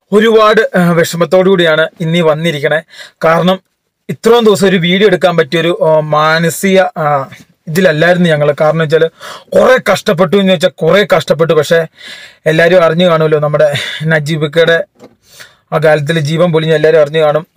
ഒരുപാട് വിഷമത്തോടു കൂടിയാണ് ഇന്നീ വന്നിരിക്കണേ. കാരണം ഇത്രയും ദിവസം ഒരു വീഡിയോ എടുക്കാൻ പറ്റിയൊരു മാനസിക ഇതിലല്ലായിരുന്നു ഞങ്ങൾ. കാരണം വെച്ചാൽ കുറേ കഷ്ടപ്പെട്ടു എന്ന് വെച്ചാൽ കുറേ കഷ്ടപ്പെട്ടു. പക്ഷേ എല്ലാവരും അറിഞ്ഞു കാണുമല്ലോ, നമ്മുടെ നജീബിക്കയുടെ ആ കാലത്തിൽ ജീവൻ പൊലിഞ്ഞ് എല്ലാവരും അറിഞ്ഞു കാണും.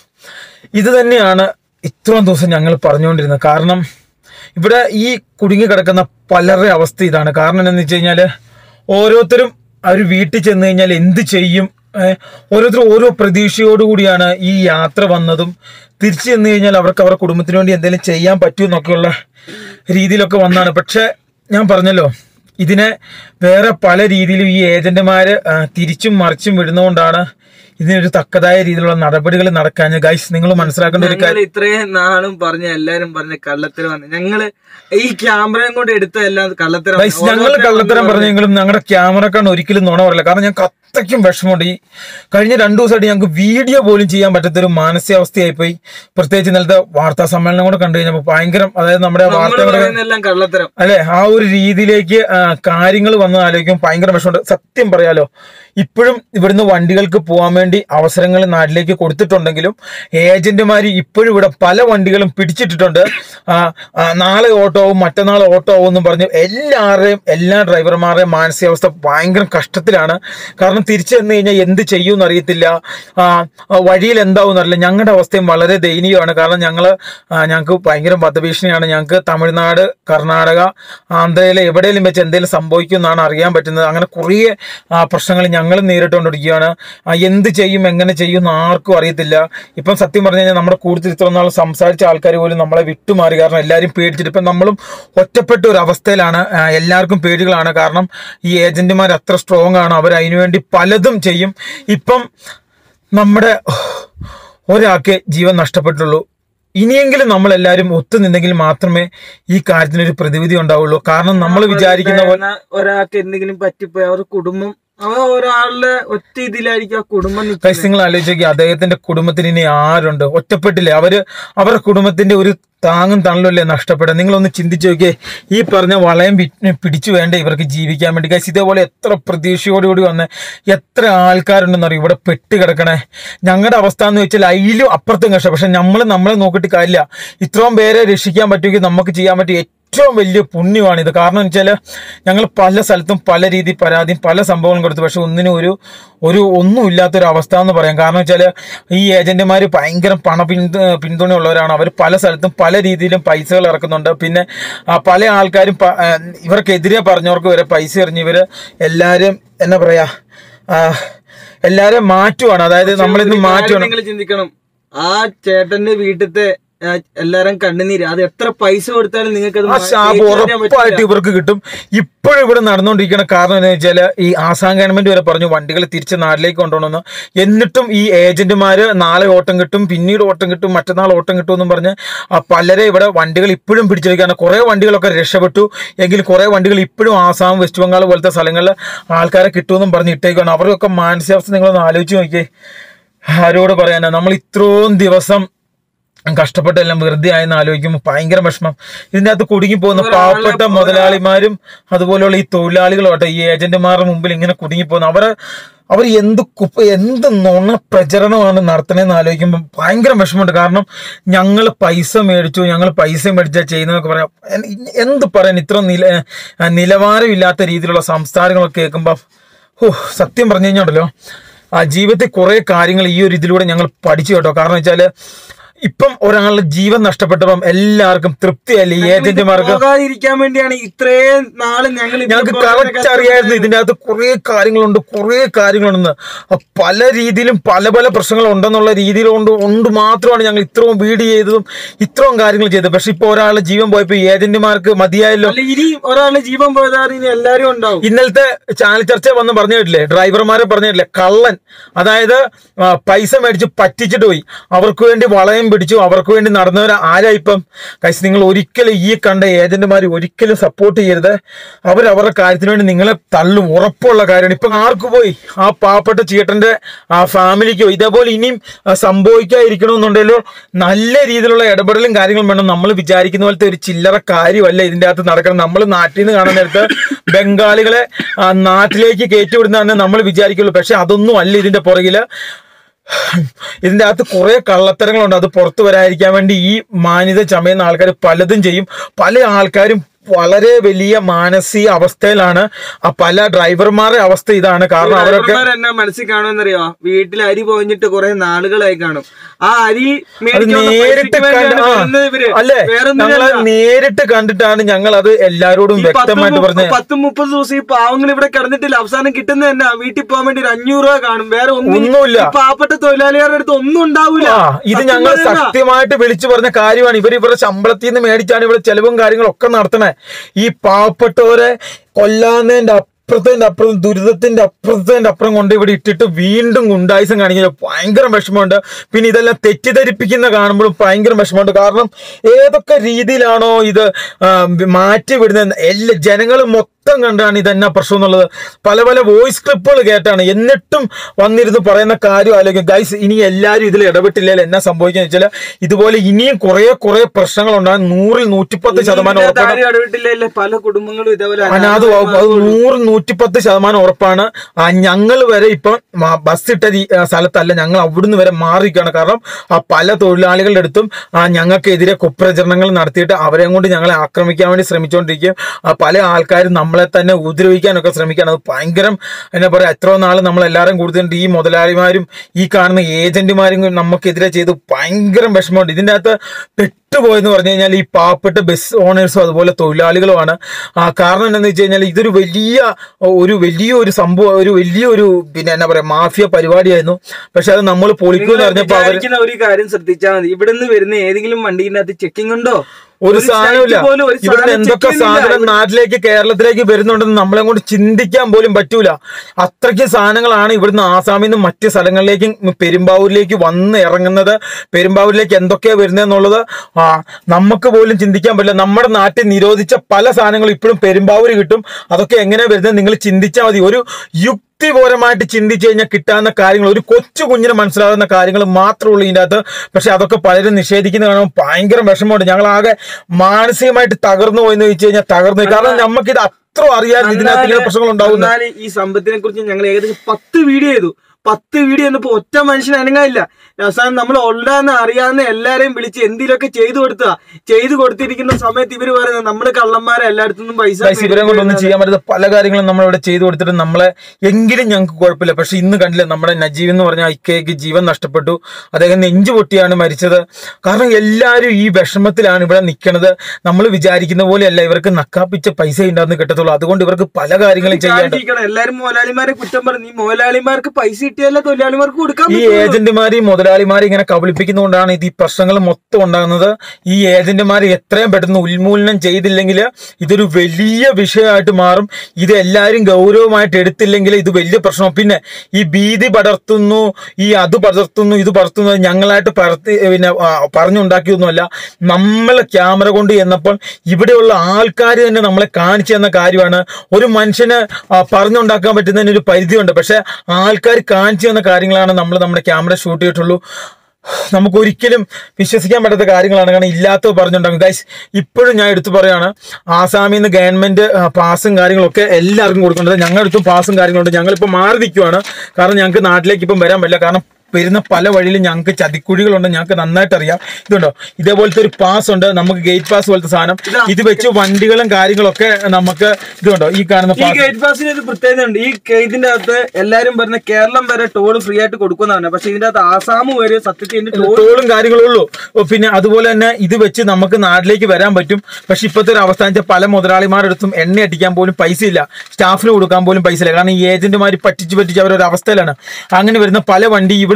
ഇത് തന്നെയാണ് ഇത്രയും ദിവസം ഞങ്ങൾ പറഞ്ഞുകൊണ്ടിരുന്നത്. കാരണം ഇവിടെ ഈ കുടുങ്ങി കിടക്കുന്ന പലരുടെ അവസ്ഥ ഇതാണ്. കാരണം എന്താണെന്ന് വെച്ച് കഴിഞ്ഞാൽ ഓരോരുത്തരും അവർ വീട്ടിൽ ചെന്ന് കഴിഞ്ഞാൽ എന്ത് ചെയ്യും, ഓരോരുത്തരും ഓരോ പ്രതീക്ഷയോടുകൂടിയാണ് ഈ യാത്ര വന്നതും. തിരിച്ചു ചെന്ന് കഴിഞ്ഞാൽ അവർക്ക് അവരുടെ കുടുംബത്തിന് വേണ്ടി എന്തെങ്കിലും ചെയ്യാൻ പറ്റുമെന്നൊക്കെയുള്ള രീതിയിലൊക്കെ വന്നാണ്. പക്ഷെ ഞാൻ പറഞ്ഞല്ലോ, ഇതിനെ വേറെ പല രീതിയിലും ഈ ഏജന്റുമാർ തിരിച്ചും മറിച്ചും വിടുന്നതുകൊണ്ടാണ് ഇതിനൊരു തക്കതായ രീതിയിലുള്ള നടപടികൾ നടക്കാൻ. ഗൈസ്, നിങ്ങൾ മനസ്സിലാക്കേണ്ട ഒരു കാര്യം, ഇത്രയും നാളും പറഞ്ഞ എല്ലാരും പറഞ്ഞ കള്ളത്തരം ഞങ്ങള് ഈ ക്യാമറയും കൊണ്ട് എടുത്ത എല്ലാം കള്ളത്തരം. ഗൈസ്, ഞങ്ങൾ കള്ളത്തരം പറഞ്ഞെങ്കിലും ഞങ്ങളുടെ ക്യാമറക്കാണ് ഒരിക്കലും നുണ പറയില്ല. കാരണം ഞങ്ങൾക്ക് അത്രയ്ക്കും വിഷമമുണ്ട്. ഈ കഴിഞ്ഞ 2 ദിവസമായിട്ട് ഞങ്ങൾക്ക് വീഡിയോ പോലും ചെയ്യാൻ പറ്റാത്തൊരു മാനസികാവസ്ഥയായി പോയി. പ്രത്യേകിച്ച് ഇന്നലത്തെ വാർത്താ സമ്മേളനം കൂടെ കണ്ടു കഴിഞ്ഞപ്പോൾ ഭയങ്കരം, അതായത് നമ്മുടെ വാർത്തകളെല്ലാം കള്ളത്തരം അല്ലെ, ആ ഒരു രീതിയിലേക്ക് കാര്യങ്ങൾ വന്ന് ആലോചിക്കും ഭയങ്കര വിഷമമുണ്ട്. സത്യം പറയാലോ, ഇപ്പോഴും ഇവിടുന്ന് വണ്ടികൾക്ക് പോകാൻ വേണ്ടി അവസരങ്ങൾ നാട്ടിലേക്ക് കൊടുത്തിട്ടുണ്ടെങ്കിലും ഏജന്റുമാർ ഇപ്പോഴും ഇവിടെ പല വണ്ടികളും പിടിച്ചിട്ടിട്ടുണ്ട്. നാളെ ഓട്ടോ ആവും, മറ്റന്നാൾ ഓട്ടോ ആവും എന്നും പറഞ്ഞു എല്ലാ ഡ്രൈവർമാരുടെയും മാനസികാവസ്ഥ ഭയങ്കര കഷ്ടത്തിലാണ്. കാരണം തിരിച്ചു വന്നു കഴിഞ്ഞാൽ എന്ത് ചെയ്യുമെന്ന് അറിയത്തില്ല, വഴിയിൽ എന്താവും അറിയില്ല. ഞങ്ങളുടെ അവസ്ഥയും വളരെ ദയനീയമാണ്. കാരണം ഞങ്ങൾക്ക് ഭയങ്കര വധഭീഷണിയാണ്. ഞങ്ങൾക്ക് തമിഴ്നാട്, കർണാടക, ആന്ധ്രയിലെ എവിടെയെങ്കിലും വെച്ച് എന്തെങ്കിലും സംഭവിക്കുമെന്നാണ് അറിയാൻ പറ്റുന്നത്. അങ്ങനെ കുറേ പ്രശ്നങ്ങൾ ഞങ്ങൾ നേരിട്ടുകൊണ്ടിരിക്കുകയാണ്. എന്ത് ചെയ്യും, എങ്ങനെ ചെയ്യും എന്ന് ആർക്കും അറിയത്തില്ല. ഇപ്പം സത്യം പറഞ്ഞു കഴിഞ്ഞാൽ നമ്മുടെ കൂടുതൽ ഇത്ര നാൾ സംസാരിച്ച ആൾക്കാർ പോലും നമ്മളെ വിട്ടുമാറി. കാരണം എല്ലാവരും പേടിച്ചിട്ട് ഇപ്പം നമ്മളും ഒറ്റപ്പെട്ട ഒരു അവസ്ഥയിലാണ്. എല്ലാവർക്കും പേടികളാണ്. കാരണം ഈ ഏജന്റുമാർ അത്ര സ്ട്രോങ് ആണ്. അവർ അതിനുവേണ്ടി പലതും ചെയ്യും. ഇപ്പം നമ്മുടെ ഒരാൾക്ക് ജീവൻ നഷ്ടപ്പെട്ടുള്ളൂ. ഇനിയെങ്കിലും നമ്മളെല്ലാവരും ഒത്തുനിന്നെങ്കിൽ മാത്രമേ ഈ കാര്യത്തിനൊരു പ്രതിവിധി ഉണ്ടാവുള്ളൂ. കാരണം നമ്മൾ വിചാരിക്കുന്ന പോലെ ഒരാൾക്ക് എന്തെങ്കിലും പറ്റിപ്പോയി അവരുടെ കുടുംബം ഒരാളുടെ ഒറ്റ ഇതിലായിരിക്കും ആ കുടുംബം. നിങ്ങൾ ആലോചിക്കുക, അദ്ദേഹത്തിന്റെ കുടുംബത്തിന് ഇനി ആരുണ്ട്? ഒറ്റപ്പെട്ടില്ലേ അവരുടെ കുടുംബത്തിന്റെ ഒരു താങ്ങും തണലുമല്ലേ നഷ്ടപ്പെടുക. നിങ്ങളൊന്ന് ചിന്തിച്ചു നോക്കിയേ, ഈ പറഞ്ഞ വളയം പിടിച്ചു വേണ്ട ഇവർക്ക് ജീവിക്കാൻ വേണ്ടി. ഗൈസ്, ഇതേപോലെ എത്ര പ്രതീക്ഷയോടുകൂടി വന്ന് എത്ര ആൾക്കാരുണ്ടെന്നറിയും ഇവിടെ പെട്ട് കിടക്കണേ. ഞങ്ങളുടെ അവസ്ഥ എന്ന് വെച്ചാൽ അതിലും അപ്പുറത്തും കഷ്ടം. പക്ഷെ നമ്മളെ നോക്കിയിട്ട് കാര്യമില്ല. ഇത്രയും പേരെ രക്ഷിക്കാൻ പറ്റുമെങ്കിൽ നമുക്ക് ചെയ്യാൻ പറ്റും ഏറ്റവും വലിയ പുണ്യമാണിത്. കാരണം എന്ന് വെച്ചാൽ ഞങ്ങൾ പല സ്ഥലത്തും പല രീതി പരാതിയും പല സംഭവങ്ങളും കൊടുത്തു. പക്ഷെ ഒന്നിനും ഒന്നും ഇല്ലാത്തൊരു അവസ്ഥ എന്ന് പറയാം. കാരണം വെച്ചാൽ ഈ ഏജന്റുമാർ ഭയങ്കര പിന്തുണയുള്ളവരാണ്. അവർ പല സ്ഥലത്തും പല രീതിയിലും പൈസകൾ ഇറക്കുന്നുണ്ട്. പിന്നെ പല ആൾക്കാരും ഇവർക്കെതിരെ പറഞ്ഞവർക്ക് വരെ പൈസ എറിഞ്ഞ് ഇവർ എല്ലാവരും എന്നാ പറയാ എല്ലാവരും മാറ്റുവാണ്. അതായത് നമ്മളിന്ന് മാറ്റുവാണ്. നിങ്ങൾ ചിന്തിക്കണം, ആ ചേട്ടന്റെ വീട്ടിലത്തെ എല്ലാരും കണ്ണുനീര്, അത് എത്ര പൈസ കൊടുത്താലും നിങ്ങൾക്ക് ഉറപ്പായിട്ട് ഇവർക്ക് കിട്ടും. ഇപ്പോഴും ഇവിടെ നടന്നുകൊണ്ടിരിക്കുന്ന കാരണം എന്താ വെച്ചാൽ ഈ ആസാം ഗവൺമെന്റ് വരെ പറഞ്ഞു വണ്ടികൾ തിരിച്ച് നാട്ടിലേക്ക് കൊണ്ടുപോകണമെന്ന്. എന്നിട്ടും ഈ ഏജന്റുമാര് നാളെ ഓട്ടം കിട്ടും, പിന്നീട് ഓട്ടം കിട്ടും, മറ്റന്നാൾ ഓട്ടം കിട്ടും എന്നും പറഞ്ഞ് പലരെ ഇവിടെ വണ്ടികൾ ഇപ്പോഴും പിടിച്ചെടുക്കുകയാണ്. കുറേ വണ്ടികളൊക്കെ രക്ഷപ്പെട്ടു എങ്കിൽ കുറേ വണ്ടികൾ ഇപ്പോഴും ആസാം, വെസ്റ്റ് ബംഗാൾ പോലത്തെ സ്ഥലങ്ങളിൽ ആൾക്കാരെ കിട്ടുമെന്നും പറഞ്ഞ് ഇട്ടേക്കാണ്. അവർക്കൊക്കെ മാനസികാവസ്ഥ നിങ്ങളൊന്ന് ആലോചിച്ച് നോക്കിയേ. ആരോട് പറയാനാ? നമ്മൾ ഇത്രയും ദിവസം കഷ്ടപ്പെട്ടെല്ലാം വെറുതെ ആയെന്ന് ആലോചിക്കുമ്പോൾ ഭയങ്കര വിഷമം. ഇതിൻ്റെ അകത്ത് കുടുങ്ങിപ്പോകുന്ന പാവപ്പെട്ട മുതലാളിമാരും അതുപോലെയുള്ള ഈ തൊഴിലാളികളോട്ടെ ഈ ഏജന്റുമാരുടെ മുമ്പിൽ ഇങ്ങനെ കുടുങ്ങിപ്പോകുന്ന അവർ എന്ത് നുണ പ്രചരണമാണ് നടത്തണേന്ന് ആലോചിക്കുമ്പോൾ ഭയങ്കര വിഷമമുണ്ട്. കാരണം ഞങ്ങൾ പൈസ മേടിച്ചാൽ ചെയ്യുന്നതൊക്കെ പറയാം. എന്ത് പറയാൻ, ഇത്ര നിലവാരമില്ലാത്ത രീതിയിലുള്ള സംസാരങ്ങളൊക്കെ കേൾക്കുമ്പോൾ സത്യം പറഞ്ഞു കഴിഞ്ഞാണ്ടല്ലോ, ജീവിതത്തിൽ കുറേ കാര്യങ്ങൾ ഈ ഒരു ഇതിലൂടെ ഞങ്ങൾ പഠിച്ചു കേട്ടോ. കാരണം വെച്ചാൽ ഇപ്പം ഒരാളുടെ ജീവൻ നഷ്ടപ്പെട്ടപ്പം എല്ലാവർക്കും തൃപ്തിയല്ലേ ഈ ഏജന്റുമാർക്ക്. പോകാതിരിക്കാൻ വേണ്ടിയാണ് ഇത്രയും നാള് ഞങ്ങൾക്ക് കറക്റ്റ് അറിയായിരുന്നു ഇതിൻ്റെ അകത്ത് കുറേ കാര്യങ്ങളുണ്ടെന്ന്. പല രീതിയിലും പല പ്രശ്നങ്ങൾ ഉണ്ടെന്നുള്ള രീതിയിലുണ്ട് മാത്രമാണ് ഞങ്ങൾ ഇത്രയും വീഡിയോ ചെയ്തതും ഇത്രയും കാര്യങ്ങൾ ചെയ്തത്. പക്ഷെ ഇപ്പൊ ഒരാളുടെ ജീവൻ പോയപ്പോ ഈ ഏജന്റുമാർക്ക് മതിയായല്ലോ. ഇനി ഒരാളുടെ ജീവൻ പോയതാ ഇനി എല്ലാവരും ഉണ്ടാവും. ഇന്നലത്തെ ചാനൽ ചർച്ച വന്ന് പറഞ്ഞിട്ടില്ലേ, ഡ്രൈവർമാരെ പറഞ്ഞിട്ടില്ലേ, കള്ളൻ, അതായത് പൈസ മേടിച്ച് പറ്റിച്ചിട്ട് പോയി, അവർക്ക് വേണ്ടി വളയം പിടിച്ചു അവർക്ക് വേണ്ടി നടന്നവർ ആരാ ഇപ്പം? ഗൈസ്, നിങ്ങൾ ഒരിക്കലും ഈ കണ്ട ഏജന്റുമാർ ഒരിക്കലും സപ്പോർട്ട് ചെയ്യരുത്. അവരവരുടെ കാര്യത്തിന് വേണ്ടി നിങ്ങളെ തള്ളും, ഉറപ്പുള്ള കാര്യമാണ്. ഇപ്പം ആർക്ക് പോയി ആ പാവപ്പെട്ട ചേട്ടന്റെ ആ ഫാമിലിക്കോ ഇതേപോലെ ഇനിയും സംഭവിക്കാതിരിക്കണമെന്നുണ്ടെങ്കിലോ നല്ല രീതിയിലുള്ള ഇടപെടലും കാര്യങ്ങളും വേണം. നമ്മൾ വിചാരിക്കുന്ന പോലത്തെ ഒരു ചില്ലറ കാര്യമല്ല ഇതിൻ്റെ അകത്ത് നടക്കണം. നമ്മൾ നാട്ടിൽ നിന്ന് കാണുന്ന നേരത്ത് ബംഗാളികളെ നാട്ടിലേക്ക് കയറ്റിവിടുന്നതാണ് നമ്മൾ വിചാരിക്കുള്ളൂ. പക്ഷെ അതൊന്നും അല്ല ഇതിന്റെ പുറകില്. ഇതിൻ്റെ അകത്ത് കുറെ കള്ളത്തരങ്ങളുണ്ട്. അത് പുറത്തു വരാതിരിക്കാൻ വേണ്ടി ഈ മാന്യത ചമയുന്ന ആൾക്കാർ പലതും ചെയ്യും. പല ആൾക്കാരും വളരെ വലിയ മാനസിക അവസ്ഥയിലാണ്. ആ പല ഡ്രൈവർമാരുടെ അവസ്ഥ ഇതാണ്. കാരണം അവരൊക്കെ എന്നാ മനസ്സിൽ കാണുമെന്നറിയോ, വീട്ടിൽ അരി പോഞ്ഞിട്ട് കുറെ നാളുകളായി കാണും. ആ അരി നേരിട്ട് അല്ലേ, ഞങ്ങൾ നേരിട്ട് കണ്ടിട്ടാണ് ഞങ്ങൾ അത് എല്ലാരോടും വ്യക്തമായിട്ട് പറഞ്ഞത്. 10-30 ദിവസം ഈ പാവങ്ങൾ ഇവിടെ കിടന്നിട്ടില്ല. അവസാനം കിട്ടുന്ന തന്നെ വീട്ടിൽ പോകാൻ വേണ്ടി 500 രൂപ കാണും. വേറെ ഒന്നുമില്ല. പാവപ്പെട്ട തൊഴിലാളികളുടെ അടുത്ത് ഒന്നും ഉണ്ടാവില്ല. ഇത് ഞങ്ങൾ സത്യമായിട്ട് വിളിച്ചു പറഞ്ഞ കാര്യമാണ്. ഇവരുടെ ശമ്പളത്തിൽ നിന്ന് മേടിച്ചാണ് ഇവിടെ ചെലവും കാര്യങ്ങളൊക്കെ നടത്തണേ. ഈ പാവപ്പെട്ടവരെ കൊല്ലാന്നതിന്റെ അപ്പുറം ദുരിതത്തിന്റെ അപ്പുറം കൊണ്ട് ഇവിടെ ഇട്ടിട്ട് വീണ്ടും ഗുണ്ടായുസം കാണിക്കുന്നത് ഭയങ്കര വിഷമമുണ്ട്. പിന്നെ ഇതെല്ലാം തെറ്റിദ്ധരിപ്പിക്കുന്ന കാണുമ്പോഴും ഭയങ്കര വിഷമമുണ്ട്. കാരണം ഏതൊക്കെ രീതിയിലാണോ ഇത് മാറ്റി വിടുന്നത്, എല്ലാ ജനങ്ങളും മൊത്തം കണ്ടാണ് ഇതെന്നാ പ്രശ്നം എന്നുള്ളത്. പല പല വോയിസ് ക്ലിപ്പുകൾ കേട്ടാണ്. എന്നിട്ടും വന്നിരുന്ന് പറയുന്ന കാര്യം ആലോചിക്കും. ഗൈസ്, ഇനി എല്ലാവരും ഇതിൽ ഇടപെട്ടില്ലെങ്കിൽ എന്നാ സംഭവിക്കുക വെച്ചാൽ ഇതുപോലെ ഇനിയും കുറെ പ്രശ്നങ്ങൾ ഉണ്ടാകും. 100-110% ഇടപെട്ടില്ല. പല കുടുംബങ്ങളും ഇതേപോലെ അത് 100-110% ഉറപ്പാണ്. ഞങ്ങൾ വരെ ഇപ്പം ബസ് ഇട്ട സ്ഥലത്തല്ല, ഞങ്ങൾ അവിടുന്ന് വരെ മാറിയിരിക്കുകയാണ്. കാരണം ആ പല തൊഴിലാളികളുടെ അടുത്തും ഞങ്ങൾക്കെതിരെ കുപ്രചരണങ്ങൾ നടത്തിയിട്ട് അവരെ കൊണ്ട് ഞങ്ങളെ ആക്രമിക്കാൻ വേണ്ടി ശ്രമിച്ചുകൊണ്ടിരിക്കും. പല ആൾക്കാരും നമ്മളെ തന്നെ ഉപദ്രവിക്കാനൊക്കെ ശ്രമിക്കുകയാണ്. അത് ഭയങ്കരം എന്നാ പറയുക, എത്രയോ നാൾ നമ്മളെല്ലാവരും കൂടുതലുണ്ട്. ഈ മുതലാളിമാരും ഈ കാണുന്ന ഏജന്റുമാരും നമുക്കെതിരെ ചെയ്ത് ഭയങ്കര വിഷമമുണ്ട്. ഇതിൻ്റെ അകത്ത് പെട്ടുപോയെന്ന് പറഞ്ഞു കഴിഞ്ഞാൽ ഈ പാവപ്പെട്ട ബസ് ഓണേഴ്സും അതുപോലെ തൊഴിലാളികളുമാണ്. കാരണം എന്താണെന്ന് വെച്ച് കഴിഞ്ഞാൽ ഇതൊരു വലിയൊരു സംഭവം, വലിയൊരു പിന്നെ എന്നാ പറയാ മാഫിയ പരിപാടിയായിരുന്നു. പക്ഷെ അത് നമ്മൾ പൊളിക്കുമെന്ന് പറഞ്ഞപ്പോൾ ഒരു കാര്യം ശ്രദ്ധിച്ചാൽ മതി. ഇവിടുന്ന് വരുന്ന ഏതെങ്കിലും വണ്ടീൻ്റെ അകത്ത് ചെക്കിംഗ് ഉണ്ടോ? ഒരു സാധനമില്ല. ഇവിടുന്ന് എന്തൊക്കെ സാധനം നാട്ടിലേക്ക് കേരളത്തിലേക്ക് വരുന്നുണ്ടെന്ന് നമ്മളെ കൊണ്ട് ചിന്തിക്കാൻ പോലും പറ്റൂല. അത്രയ്ക്ക് സാധനങ്ങളാണ് ഇവിടുന്ന് ആസാമിൽ നിന്നും മറ്റ് സ്ഥലങ്ങളിലേക്കും പെരുമ്പാവൂരിലേക്ക് വന്ന് ഇറങ്ങുന്നത്. പെരുമ്പാവൂരിലേക്ക് എന്തൊക്കെയാ വരുന്നതെന്നുള്ളത് നമുക്ക് പോലും ചിന്തിക്കാൻ പറ്റില്ല. നമ്മുടെ നാട്ടിൽ നിരോധിച്ച പല സാധനങ്ങളും ഇപ്പോഴും പെരുമ്പാവൂര് കിട്ടും. അതൊക്കെ എങ്ങനെയാ വരുന്നത് നിങ്ങൾ ചിന്തിച്ചാൽ മതി. ഒരു യുക്തിപരമായിട്ട് ചിന്തിച്ചു കഴിഞ്ഞാൽ കിട്ടാവുന്ന കാര്യങ്ങൾ, ഒരു കൊച്ചു കുഞ്ഞിന് മനസ്സിലാകുന്ന കാര്യങ്ങൾ മാത്രമേ ഉള്ളൂ ഇതിൻ്റെ അകത്ത്. പക്ഷെ അതൊക്കെ പലരും നിഷേധിക്കുന്ന കാണുമ്പോൾ ഭയങ്കര വിഷമമുണ്ട്. ഞങ്ങളാകെ മാനസികമായിട്ട് തകർന്നു പോയെന്ന് വെച്ച് കഴിഞ്ഞാൽ തകർന്നു. കാരണം നമുക്കിത് അത്ര അറിയാൻ ഇതിനകത്ത് പ്രശ്നങ്ങൾ ഉണ്ടാവുന്ന. ഈ സമ്പത്തിനെ കുറിച്ച് ഞങ്ങൾ ഏകദേശം 10 വീഡിയോ ചെയ്തു. 10 വീഡിയോ എന്നപ്പോ ഒറ്റ മനുഷ്യൻ അനങ്ങാനില്ല. അവസാനം നമ്മൾ ഉള്ളതെന്ന് അറിയാവുന്ന എല്ലാരെയും വിളിച്ച് എന്തെങ്കിലുമൊക്കെ ചെയ്തു കൊടുത്തിരിക്കുന്ന സമയത്ത് ഇവര് പറയുന്നത് നമ്മള് കള്ളന്മാരെ എല്ലായിടത്തുനിന്നും പൈസ ഇവരെ കൊണ്ടൊന്നും ചെയ്യാൻ പറ്റുന്ന പല കാര്യങ്ങളും നമ്മളിവിടെ ചെയ്തു കൊടുത്തിട്ട് നമ്മളെ എങ്കിലും ഞങ്ങൾക്ക് കുഴപ്പമില്ല. പക്ഷെ ഇന്ന് കണ്ടില്ല, നമ്മുടെ നജീബ് എന്ന് പറഞ്ഞ ഇക്കയ്ക്ക് ജീവൻ നഷ്ടപ്പെട്ടു. അദ്ദേഹം നെഞ്ചു പൊട്ടിയാണ് മരിച്ചത്. കാരണം എല്ലാവരും ഈ വിഷമത്തിലാണ് ഇവിടെ നിൽക്കുന്നത്. നമ്മൾ വിചാരിക്കുന്ന പോലെയല്ല, ഇവർക്ക് നക്കാപ്പിച്ച പൈസ ഉണ്ടാകുന്ന കിട്ടത്തുള്ളൂ. അതുകൊണ്ട് ഇവർക്ക് പല കാര്യങ്ങളും ചെയ്യാൻ. എല്ലാവരും മുതലാളിമാരെ കുറ്റം പറഞ്ഞു. ഈ മുതലാളിമാർക്ക് പൈസ തൊഴിലാളിമാർക്ക് കൊടുക്കാൻ. ഈ ഏജന്റുമാരെയും മുതലാളിമാരെയും ഇങ്ങനെ കബളിപ്പിക്കുന്നതുകൊണ്ടാണ് ഇത് ഈ പ്രശ്നങ്ങൾ മൊത്തം ഉണ്ടാകുന്നത്. ഈ ഏജന്റുമാർ എത്രയും പെട്ടെന്ന് ഉന്മൂലനം ചെയ്തില്ലെങ്കിൽ ഇതൊരു വലിയ വിഷയമായിട്ട് മാറും. ഇത് എല്ലാവരും ഗൗരവമായിട്ട് എടുത്തില്ലെങ്കിൽ ഇത് വലിയ പ്രശ്നം. പിന്നെ ഈ ഭീതി പടർത്തുന്നു, ഇത് പടർത്തുന്നു ഞങ്ങളായിട്ട് പറഞ്ഞുണ്ടാക്കിയൊന്നുമല്ല. നമ്മൾ ക്യാമറ കൊണ്ട് ചെന്നപ്പോൾ ഇവിടെയുള്ള ആൾക്കാർ തന്നെ നമ്മളെ കാണിച്ചു തന്ന കാര്യമാണ്. ഒരു മനുഷ്യന് പറഞ്ഞുണ്ടാക്കാൻ പറ്റുന്നതിന് ഒരു പരിധിയുണ്ട്. പക്ഷെ ആൾക്കാർ കാണിച്ചു തന്ന കാര്യങ്ങളാണ് നമ്മുടെ ക്യാമറ ഷൂട്ട് ചെയ്തിട്ടുള്ളൂ. നമുക്ക് ഒരിക്കലും വിശ്വസിക്കാൻ പറ്റാത്ത കാര്യങ്ങളാണ്. കാരണം ഇല്ലാത്തത് പറഞ്ഞുണ്ടാകും. ഗൈസ്, ഇപ്പോഴും ഞാൻ എടുത്തു പറയാണ്, ആസാമിൽ നിന്ന് ഗവൺമെന്റ് പാസും കാര്യങ്ങളൊക്കെ എല്ലാവർക്കും കൊടുക്കേണ്ടത്. ഞങ്ങളുടെ അടുത്തും പാസും കാര്യങ്ങളുണ്ട്. ഞങ്ങളിപ്പോൾ മാറി നിൽക്കുവാണ്. കാരണം ഞങ്ങൾക്ക് നാട്ടിലേക്ക് ഇപ്പം വരാൻ പറ്റില്ല. കാരണം വരുന്ന പല വഴിയിലും ഞങ്ങൾക്ക് ചതിക്കുഴികളുണ്ട്. ഞങ്ങൾക്ക് നന്നായിട്ട് അറിയാം. ഇതുണ്ടോ, ഇതേപോലത്തെ ഒരു പാസ് ഉണ്ട്, നമുക്ക് ഗേറ്റ് പാസ് പോലത്തെ സാധനം. ഇത് വെച്ച് വണ്ടികളും കാര്യങ്ങളൊക്കെ നമുക്ക് ഇതുണ്ടോ ഈ കാണുന്ന ഗേറ്റ് പാസിന് ഒരു പ്രത്യേകത ഉണ്ട്. ഈ ഇതിന്റെ അകത്ത് എല്ലാരും പറഞ്ഞ കേരളം വരെ ടോൾ ഫ്രീ ആയിട്ട് കൊടുക്കുന്നതാണ്. പക്ഷെ ഇതിന്റെ അകത്ത് ആസാം വരെ സത്യത്തിൽ ടോളും കാര്യങ്ങളും ഉള്ളൂ. പിന്നെ അതുപോലെ തന്നെ ഇത് വെച്ച് നമുക്ക് നാട്ടിലേക്ക് വരാൻ പറ്റും. പക്ഷെ ഇപ്പോഴത്തെ ഒരു അവസ്ഥ വെച്ചാൽ പല മുതലാളിമാരുടെ അടുത്തും എണ്ണ അടിക്കാൻ പോലും പൈസ ഇല്ല, സ്റ്റാഫിന് കൊടുക്കാൻ പോലും പൈസ ഇല്ല. കാരണം ഈ ഏജന്റുമാർ പറ്റിച്ച് അവരൊരു അവസ്ഥയിലാണ്. അങ്ങനെ വരുന്ന പല വണ്ടി ഇവിടെ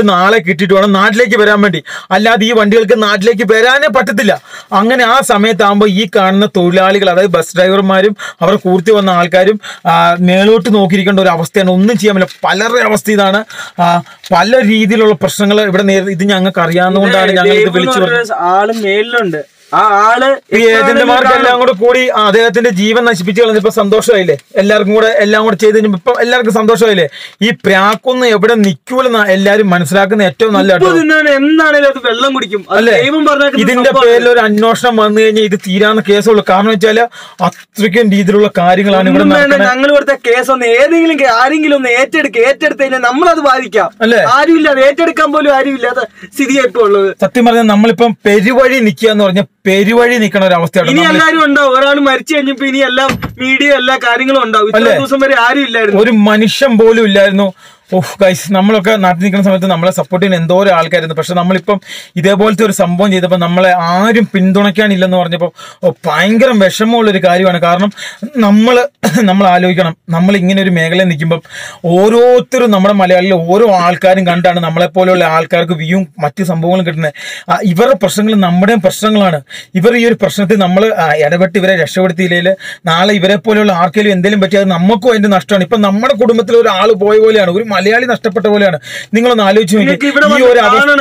ഇവിടുന്ന് ആളെ കിട്ടിയിട്ട് വേണം നാട്ടിലേക്ക് വരാൻ വേണ്ടി. അല്ലാതെ ഈ വണ്ടികൾക്ക് നാട്ടിലേക്ക് വരാനേ പറ്റത്തില്ല. അങ്ങനെ ആ സമയത്താകുമ്പോൾ ഈ കാണുന്ന തൊഴിലാളികൾ, അതായത് ബസ് ഡ്രൈവർമാരും അവർ കൂർത്തി വന്ന ആൾക്കാരും മേലോട്ട് നോക്കിയിരിക്കേണ്ട ഒരു അവസ്ഥയാണ്. ഒന്നും ചെയ്യാൻ പറ്റില്ല. പലരുടെ അവസ്ഥ ഇതാണ്. പല രീതിയിലുള്ള പ്രശ്നങ്ങൾ ഇവിടെ ഇത് ഞങ്ങൾക്ക് അറിയാവുന്നതുകൊണ്ടാണ് ഞങ്ങൾ ഇത് വിളിച്ചു പറഞ്ഞത്. ആള് മേലിലുണ്ട്. ആ ആള് ഈ ഏജന്റുമാർക്കെല്ലാം കൂടെ കൂടി അദ്ദേഹത്തിന്റെ ജീവൻ നശിപ്പിച്ചു കളഞ്ഞപ്പോ സന്തോഷമായില്ലേ? എല്ലാവർക്കും കൂടെ എല്ലാം കൂടെ ചെയ്ത് കഴിഞ്ഞപ്പോ ഇപ്പൊ എല്ലാവർക്കും സന്തോഷമായില്ലേ? ഈ പ്രാക്കൊന്നും എവിടെ നിൽക്കൂലെന്ന് എല്ലാരും മനസ്സിലാക്കുന്ന ഏറ്റവും നല്ല എന്താണേലും അത് വെള്ളം കുടിക്കും അല്ലേ? ഇതിന്റെ പേരിൽ ഒരു അന്വേഷണം വന്നു കഴിഞ്ഞാൽ ഇത് തീരാവുന്ന കേസുള്ളൂ. കാരണം വെച്ചാല് അത്രയ്ക്കും രീതിയിലുള്ള കാര്യങ്ങളാണ് ഇവിടെ നടക്കുന്നത്. ഞങ്ങൾ ഇവിടുത്തെ കേസ് ഒന്ന് ആരെങ്കിലും ഒന്ന് ഏറ്റെടുത്ത് കഴിഞ്ഞാൽ നമ്മളത് ബാധിക്കാം അല്ലെ? ആരുമില്ല, ഏറ്റെടുക്കാൻ പോലും ആരുമില്ലാത്ത സ്ഥിതിയായിപ്പോ ഉള്ളത്. സത്യം പറഞ്ഞാൽ നമ്മളിപ്പം പെരുവഴി നിൽക്കുക എന്ന് പറഞ്ഞ പെരുവഴി നിൽക്കണ ഒരു അവസ്ഥയാണ്. ഇനി എല്ലാരും ഉണ്ടാവും. ഒരാൾ മരിച്ചു കഴിഞ്ഞപ്പോ ഇനി എല്ലാം മീഡിയ എല്ലാ കാര്യങ്ങളും ഉണ്ടാവും. ഇത്ര ദിവസം വരെ ആരും ഇല്ലായിരുന്നു, ഒരു മനുഷ്യൻ പോലും ഇല്ലായിരുന്നു. ഓഹ് ഗൈസ്, നമ്മളൊക്കെ നാട്ടിൽ നിൽക്കുന്ന സമയത്ത് നമ്മളെ സപ്പോർട്ട് ചെയ്യുന്ന എന്തോരം ആൾക്കാരായിരുന്നു. പക്ഷെ നമ്മളിപ്പം ഇതേപോലത്തെ ഒരു സംഭവം ചെയ്തപ്പോൾ നമ്മളെ ആരും പിന്തുണയ്ക്കാനില്ലെന്ന് പറഞ്ഞപ്പോൾ ഭയങ്കര വിഷമമുള്ളൊരു കാര്യമാണ്. കാരണം നമ്മൾ ആലോചിക്കണം, നമ്മൾ ഇങ്ങനെ ഒരു മേഖലയിൽ നിൽക്കുമ്പം ഓരോരുത്തരും നമ്മുടെ മലയാളിലെ ഓരോ ആൾക്കാരും കണ്ടാണ് നമ്മളെപ്പോലെയുള്ള ആൾക്കാർക്ക് വ്യൂവും മറ്റു സംഭവങ്ങളും കിട്ടുന്നത്. ഇവരുടെ പ്രശ്നങ്ങൾ നമ്മുടെയും പ്രശ്നങ്ങളാണ്. ഇവർ ഈ ഒരു പ്രശ്നത്തിൽ നമ്മൾ ഇടപെട്ട് ഇവരെ രക്ഷപ്പെടുത്തിയില്ലെങ്കിൽ നാളെ ഇവരെ പോലെയുള്ള ആർക്കെങ്കിലും എന്തെങ്കിലും പറ്റിയാൽ നമുക്കും അതിന്റെ നഷ്ടമാണ്. ഇപ്പം നമ്മുടെ കുടുംബത്തിൽ ഒരാൾ പോയ പോലെയാണ്, ഒരു മലയാളി നഷ്ടപ്പെട്ട പോലെയാണ്. നിങ്ങളൊന്ന് ആലോചിച്ച് നോക്കി. ഈ ഒരു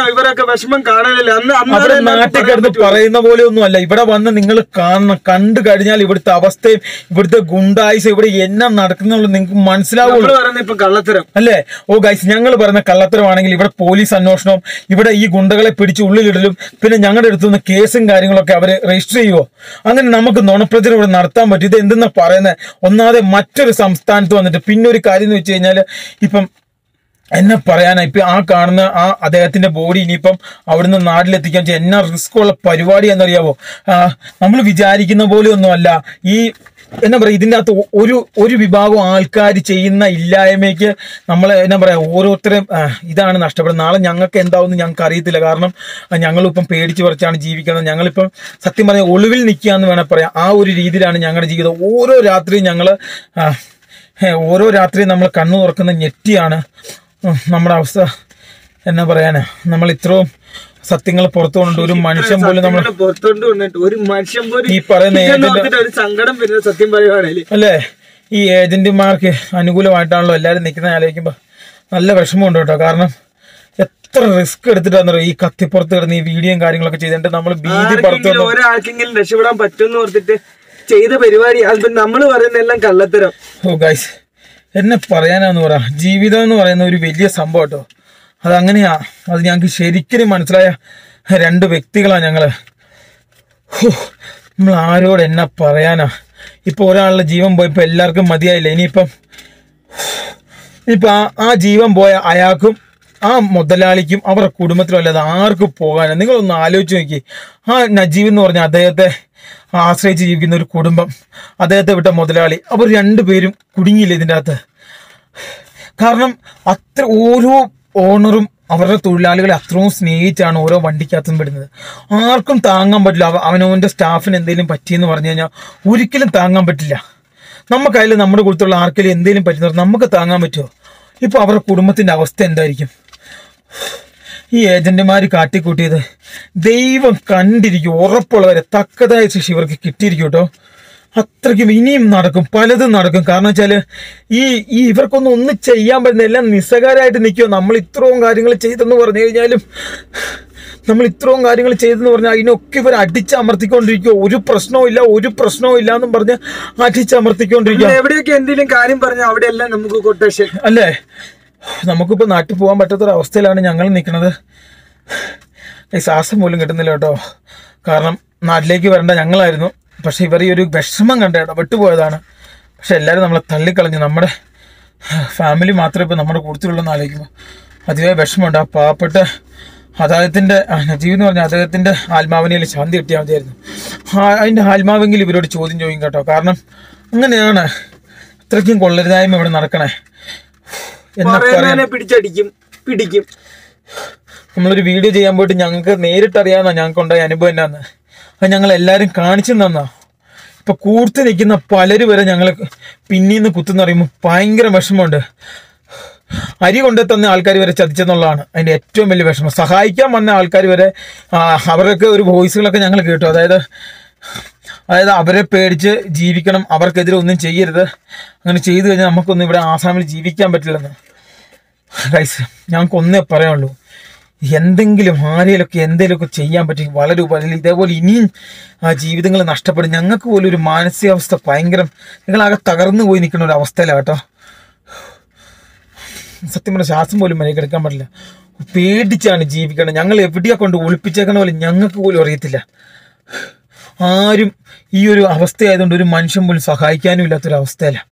അവിടെ നാട്ടിൽ കിടന്ന് പറയുന്ന പോലെ ഒന്നും അല്ല. ഇവിടെ വന്ന് നിങ്ങൾ കാണണം. കണ്ടു കഴിഞ്ഞാൽ ഇവിടുത്തെ അവസ്ഥയും ഇവിടുത്തെ ഗുണ്ടായിസ് ഇവിടെ എന്നാ നടക്കുന്നുള്ളൂ നിങ്ങൾക്ക് മനസ്സിലാവുള്ളൂ. കള്ളത്തരം അല്ലേ? ഓ ഗൈസ്, ഞങ്ങൾ പറയുന്ന കള്ളത്തരമാണെങ്കിൽ ഇവിടെ പോലീസ് അന്വേഷണവും ഇവിടെ ഈ ഗുണ്ടകളെ പിടിച്ച് ഉള്ളിലിടലും പിന്നെ ഞങ്ങളുടെ അടുത്തുനിന്ന് കേസും കാര്യങ്ങളൊക്കെ അവര് രജിസ്റ്റർ ചെയ്യുമോ? അങ്ങനെ നമുക്ക് നുണപ്രചരണം ഇവിടെ നടത്താൻ പറ്റും. ഇത് എന്തെന്നാ പറയുന്നത്? ഒന്നാമതെ മറ്റൊരു സംസ്ഥാനത്ത് വന്നിട്ട് പിന്നെ ഒരു കാര്യം എന്ന് വെച്ച് കഴിഞ്ഞാൽ ഇപ്പം എന്നെ പറയാനാ, ഇപ്പൊ ആ കാണുന്ന അദ്ദേഹത്തിന്റെ ബോഡി ഇനിയിപ്പം അവിടുന്ന് നാട്ടിലെത്തിക്കാൻ വെച്ചാൽ എന്നാ റിസ്ക് ഉള്ള പരിപാടി എന്നറിയാവോ? നമ്മൾ വിചാരിക്കുന്ന പോലെ ഒന്നുമല്ല. ഈ എന്നാ പറയാ, ഇതിൻ്റെ അകത്ത് ഒരു വിഭാഗം ആൾക്കാർ ചെയ്യുന്ന ഇല്ലായ്മയ്ക്ക് നമ്മൾ എന്നാ പറയാ ഓരോരുത്തരും ഇതാണ് നഷ്ടപ്പെടുന്നത്. നാളെ ഞങ്ങൾക്ക് എന്താവുമെന്ന് ഞങ്ങൾക്ക് അറിയത്തില്ല. കാരണം ഞങ്ങളിപ്പം പേടിച്ച് പറിച്ചാണ് ജീവിക്കുന്നത്. ഞങ്ങളിപ്പം സത്യം പറഞ്ഞാൽ ഒളിവിൽ നിൽക്കുക എന്ന് വേണേൽ പറയാം. ആ ഒരു രീതിയിലാണ് ഞങ്ങളുടെ ജീവിതം. ഓരോ രാത്രിയും നമ്മൾ കണ്ണു തുറക്കുന്ന ഞെട്ടിയാണ് നമ്മുടെ അവസ്ഥ. എന്നാ പറയാനാ, നമ്മൾ ഇത്രയും സത്യങ്ങൾ പുറത്തു കൊണ്ടിട്ട് ഒരു മനുഷ്യൻ പോലും നമ്മൾ ഈ പറയുന്ന സങ്കടം വരുന്ന സത്യം പറയുവാണല്ലേ അല്ലേ? ഈ ഏജന്റുമാർക്ക് അനുകൂലമായിട്ടാണല്ലോ എല്ലാവരും നിൽക്കുന്നത് ആലോചിക്കുമ്പോ നല്ല വിഷമമുണ്ട് കേട്ടോ. കാരണം എത്ര റിസ്ക് എടുത്തിട്ടാന്നോ ഈ കത്തിപ്പുറത്ത് കിടന്ന് ഈ വീഡിയോയും കാര്യങ്ങളൊക്കെ ചെയ്തിട്ട് നമ്മൾ ഭീതി പുറത്തു ഒരാൾക്കെങ്കിലും രക്ഷപ്പെടാൻ പറ്റുമെന്ന് ഓർത്തിട്ട് ചെയ്ത പരിപാടി. നമ്മൾ പറയുന്ന എല്ലാം കള്ളത്തരം. ഓ ഗൈസ്, എന്നെ പറയാനാന്ന് പറ, ജീവിതം എന്ന് പറയുന്ന ഒരു വലിയ സംഭവം കേട്ടോ. അതങ്ങനെയാ. അത് ഞങ്ങൾക്ക് ശരിക്കും മനസ്സിലായ രണ്ട് വ്യക്തികളാണ് ഞങ്ങള്. നമ്മൾ ആരോട് എന്നാ പറയാനാ? ഇപ്പൊ ഒരാളുടെ ജീവൻ പോയപ്പോ എല്ലാവർക്കും മതിയായില്ല. ഇനിയിപ്പം ആ ജീവൻ പോയ അയാൾക്കും ആ മുതലാളിക്കും അവരുടെ കുടുംബത്തിലും അല്ലാതെ ആർക്കും പോകാനാ? നിങ്ങളൊന്ന് ആലോചിച്ച് നോക്കി. ആ നജീബ് എന്ന് പറഞ്ഞ അദ്ദേഹത്തെ ആശ്രയിച്ച് ജീവിക്കുന്ന ഒരു കുടുംബം, അദ്ദേഹത്തെ വിട്ട മുതലാളി, അവർ രണ്ടുപേരും കുടുങ്ങിയില്ല ഇതിൻ്റെ അകത്ത്. കാരണം ഓരോ ഓണറും അവരുടെ തൊഴിലാളികളെ അത്രയും സ്നേഹിച്ചാണ് ഓരോ വണ്ടിക്കകത്തും വിടുന്നത്. ആർക്കും താങ്ങാൻ പറ്റില്ല. അവനവൻ്റെ സ്റ്റാഫിന് എന്തെങ്കിലും പറ്റിയെന്ന് പറഞ്ഞു കഴിഞ്ഞാൽ ഒരിക്കലും താങ്ങാൻ പറ്റില്ല. നമുക്കതിൽ നമ്മുടെ കൂട്ടത്തിലുള്ള ആർക്കെങ്കിലും എന്തെങ്കിലും പറ്റുന്നവർ നമുക്ക് താങ്ങാൻ പറ്റുമോ? ഇപ്പോൾ അവരുടെ കുടുംബത്തിൻ്റെ അവസ്ഥ എന്തായിരിക്കും? ഈ ഏജന്റുമാർ കാട്ടിക്കൂട്ടിയത് ദൈവം കണ്ടിരിക്കും. ഉറപ്പുള്ളവരെ തക്കതായ ശിക്ഷ ഇവർക്ക് കിട്ടിയിരിക്കും കേട്ടോ. അത്രയ്ക്കും ഇനിയും നടക്കും, പലതും നടക്കും. കാരണം വെച്ചാൽ ഇവർക്കൊന്നും ചെയ്യാൻ പറ്റുന്ന എല്ലാം നിസ്സകാരമായിട്ട് നിൽക്കുമോ? നമ്മൾ ഇത്രയും കാര്യങ്ങൾ ചെയ്തെന്ന് പറഞ്ഞു കഴിഞ്ഞാലും അതിനൊക്കെ ഇവർ അടിച്ചമർത്തിക്കൊണ്ടിരിക്കുമോ? ഒരു പ്രശ്നവും ഇല്ല എന്നും പറഞ്ഞ് അടിച്ചമർത്തിക്കൊണ്ടിരിക്കുക. എവിടെയൊക്കെ എന്തെങ്കിലും കാര്യം പറഞ്ഞാൽ അവിടെയെല്ലാം നമുക്ക് കൊട്ടേഷൻ അല്ലേ? നമുക്കിപ്പോൾ നാട്ടിൽ പോകാൻ പറ്റാത്തൊരവസ്ഥയിലാണ് ഞങ്ങൾ നിൽക്കുന്നത്. ശ്വാസം പോലും കിട്ടുന്നില്ല കേട്ടോ. കാരണം നാട്ടിലേക്ക് വരേണ്ട ഞങ്ങളായിരുന്നു. പക്ഷെ ഇവർ ഈ ഒരു വിഷമം കണ്ട വിട്ടുപോയതാണ്. പക്ഷെ എല്ലാവരും നമ്മളെ തള്ളിക്കളഞ്ഞു. നമ്മുടെ ഫാമിലി മാത്രമേ ഇപ്പോൾ നമ്മുടെ കൂടുതലുള്ളതെന്ന് ആലോചിക്കുമ്പോൾ അതിവേ വിഷമമുണ്ട്. ആ പാവപ്പെട്ട അദ്ദേഹത്തിൻ്റെ നജീബ് എന്ന് പറഞ്ഞാൽ അദ്ദേഹത്തിൻ്റെ ആത്മാവിനെയും ശാന്തി കിട്ടിയാൽ മതിയായിരുന്നു. അതിൻ്റെ ആത്മാവെങ്കിലും ഇവരോട് ചോദ്യം ചോദിക്കും കേട്ടോ. കാരണം അങ്ങനെയാണ് അത്രയ്ക്കും കൊള്ളരുതായ്മ ഇവിടെ നടക്കണേ. പിടിക്കും. നമ്മളൊരു വീഡിയോ ചെയ്യാൻ പോയിട്ട് ഞങ്ങൾക്ക് നേരിട്ടറിയാവുന്ന ഞങ്ങൾക്ക് ഉണ്ടായ അനുഭവം എന്നാന്ന് അത് ഞങ്ങൾ എല്ലാവരും കാണിച്ചു തന്നാ. ഇപ്പൊ കൂർത്ത് നിൽക്കുന്ന പലര് വരെ ഞങ്ങൾ പിന്നീന്ന് കുത്തുന്ന പറയുമ്പോൾ ഭയങ്കര വിഷമമുണ്ട്. അരി കൊണ്ടു തന്ന ആൾക്കാർ വരെ ചതിച്ചെന്നുള്ളതാണ് അതിൻ്റെ ഏറ്റവും വലിയ വിഷമം. സഹായിക്കാൻ വന്ന ആൾക്കാർ വരെ അവരൊക്കെ ഒരു വോയിസുകളൊക്കെ ഞങ്ങൾ കേട്ടു. അതായത് അവരെ പേടിച്ച് ജീവിക്കണം, അവർക്കെതിരെ ഒന്നും ചെയ്യരുത്, അങ്ങനെ ചെയ്തു കഴിഞ്ഞാൽ നമുക്കൊന്നും ഇവിടെ ആസാമിൽ ജീവിക്കാൻ പറ്റില്ലെന്ന്. ഗൈസ്, ഞങ്ങൾക്ക് ഒന്നേ പറയാനുള്ളൂ, എന്തെങ്കിലും ആരെയൊക്കെ എന്തെങ്കിലുമൊക്കെ ചെയ്യാൻ പറ്റി വളരെ ഉപകാരം. ഇതേപോലെ ഇനിയും ജീവിതങ്ങൾ നഷ്ടപ്പെടും. ഞങ്ങൾക്ക് പോലും ഒരു മാനസികാവസ്ഥ ഭയങ്കരം, നിങ്ങളാകെ തകർന്നു പോയി നിൽക്കുന്ന ഒരു അവസ്ഥയിലാണ് കേട്ടോ. സത്യം പറഞ്ഞാൽ ശ്വാസം പോലും മര്യാദ പറ്റില്ല, പേടിച്ചാണ് ജീവിക്കണം. ഞങ്ങൾ എവിടെയാ കൊണ്ട് ഒളിപ്പിച്ചേക്കണ പോലെ ഞങ്ങൾക്ക് പോലും അറിയത്തില്ല. ആരും ഈ ഒരു അവസ്ഥയായതുകൊണ്ട് ഒരു മനുഷ്യൻ പോലും സഹായിക്കാനും ഇല്ലാത്തൊരവസ്ഥയിലാണ്.